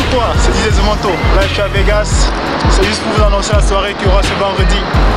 quoi? C'est DJ The Manto. Là je suis à Vegas. C'est juste pour vous annoncer la soirée qu'il y aura ce vendredi.